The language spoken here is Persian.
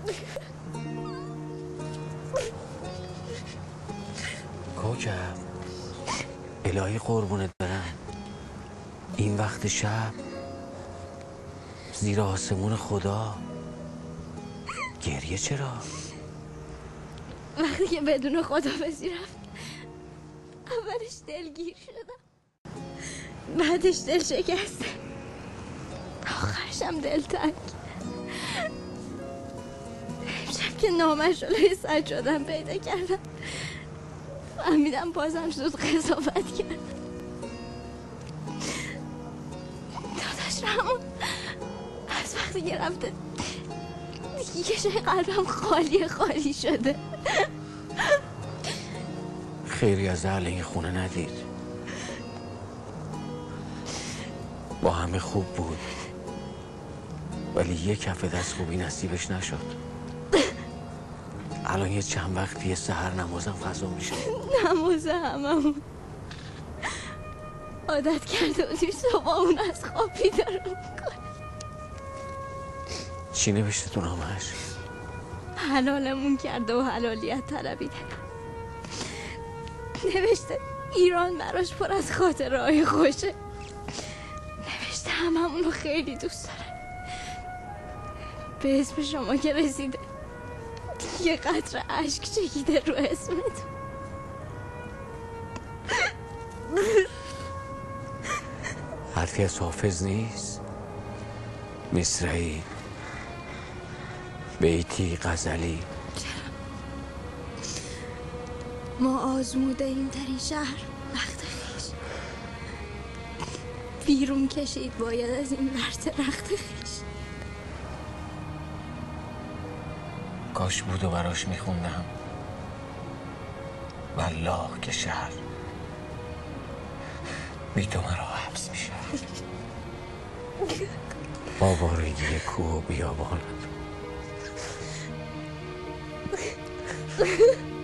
کوکب الهی قربونت برم، این وقت شب زیر آسمون خدا گریه چرا؟ وقتی که بدون خداحافظی رفت اولش دلگیر شدم، بعدش دل شکسته، آخرشم دلتنگ. امشب که نامش رو لای سجادم پیدا کردم فهمیدم بازم زود قضاوت کردم. داداش رحمان از وقتی که رفته دیگه شای قلبم خالی شده. خیری از اهل این خونه ندید، با همه خوب بود ولی یک کف دست خوبی نصیبش نشد. الان یه چند وقتی سحر نمازم قضا میشه. نماز هممون عادت کرده بودیم صبح اون از خواب بیدار میکنه. چی نوشته تو نامش؟ حلالمون کرده و حلالیت طلبیده. نوشته ایران براش پر از خاطرهای خوشه. نوشته هممون رو خیلی دوست داره. به اسم شما که رسیده یه قطره اشک چکیده رو اسمتون. حرفی از حافظ نیست؟ مصرعی، بیتی، غزلی؟ ما آزموده ایم در این شهر وقت خیش، بیرون کشید باید از این ورطه رخت خیش. کاش بود و براش میخوندم، والله که شهر بی تو مرا حبس میشه. با بارگی کوه و بیابانت